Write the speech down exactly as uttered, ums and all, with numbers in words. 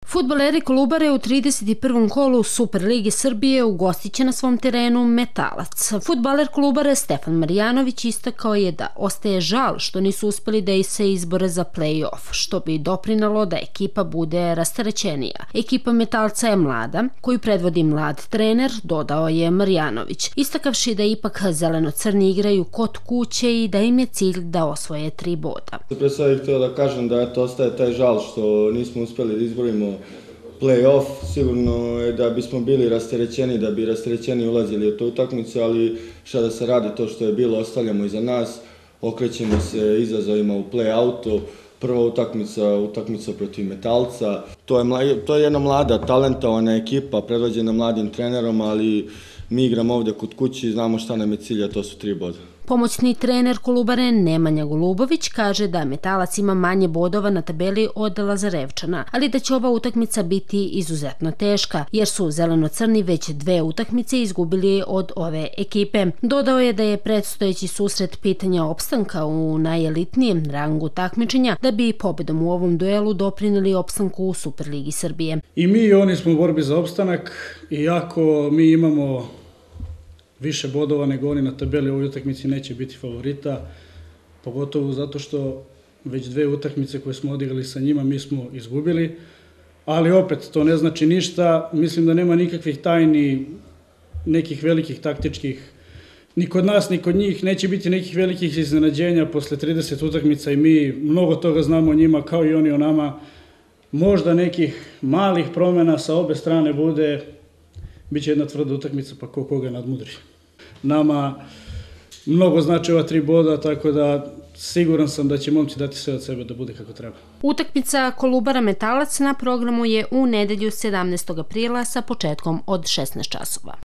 Fudbaleri Kolubare u trideset prvom kolu Superligi Srbije ugostit će na svom terenu Metalac. Fudbaler Kolubare Stefan Marjanović istakao je da ostaje žal što nisu uspeli da se izbore za play-off, što bi doprinalo da ekipa bude rasterećenija. Ekipa Metalca je mlada, koju predvodi mlad trener, dodao je Marjanović, istakavši da ipak zeleno-crni igraju kod kuće i da im je cilj da osvoje tri boda. Pre svega bih htio da kažem da eto, ostaje taj žal što nismo uspeli da izborimo play-off. Sigurno je da bismo bili rasterećeni, da bi rasterećeni ulazili u tu utakmicu, ali šta da se radi, to što je bilo ostavljamo iza nas, okrećemo se izazovima u play-outu. Prva utakmica, utakmica protiv Metalca. To je, to je jedna mlada, talentovana ekipa, predvođena mladim trenerom, ali mi igramo ovde kod kući i znamo šta nam je cilj, a to su tri boda. Pomoćni trener Kolubare Nemanja Golubović kaže da Metalac ima manje bodova na tabeli od Lazarevčana, ali da će ova utakmica biti izuzetno teška, jer su zeleno-crni već dve utakmice izgubili od ove ekipe. Dodao je da je predstojeći susret pitanja opstanka u najelitnijem rangu takmičenja, da bi pobedom u ovom duelu doprineli opstanku u Superligi Srbije. I mi i oni smo u borbi za opstanak, iako mi imamo više bodova nego oni na tabeli, u ovoj utakmici neće biti favorita, pogotovo zato što već dve utakmice koje smo odigrali sa njima mi smo izgubili, ali opet to ne znači ništa. Mislim da nema nikakvih tajni, nekih velikih taktičkih, ni kod nas ni kod njih neće biti nekih velikih iznenađenja posle trideset utakmica i mi mnogo toga znamo o njima kao i oni o nama. Možda nekih malih promjena sa obe strane bude, biće jedna tvrda utakmica pa ko koga nadmudri. Nama mnogo znači ova tri boda, tako da siguran sam da će momci dati sve od sebe da bude kako treba. Utakmica Kolubara Metalac na programu je u nedelju sedamnaestog aprila sa početkom od šesnaest časova.